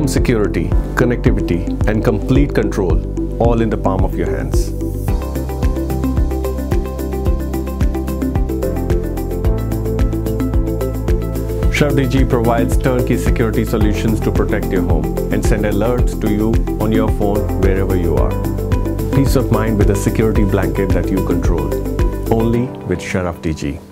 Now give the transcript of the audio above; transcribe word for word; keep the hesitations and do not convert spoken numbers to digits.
Home security, connectivity, and complete control, all in the palm of your hands. Sharaf D G provides turnkey security solutions to protect your home and send alerts to you on your phone wherever you are. Peace of mind with a security blanket that you control. Only with Sharaf D G.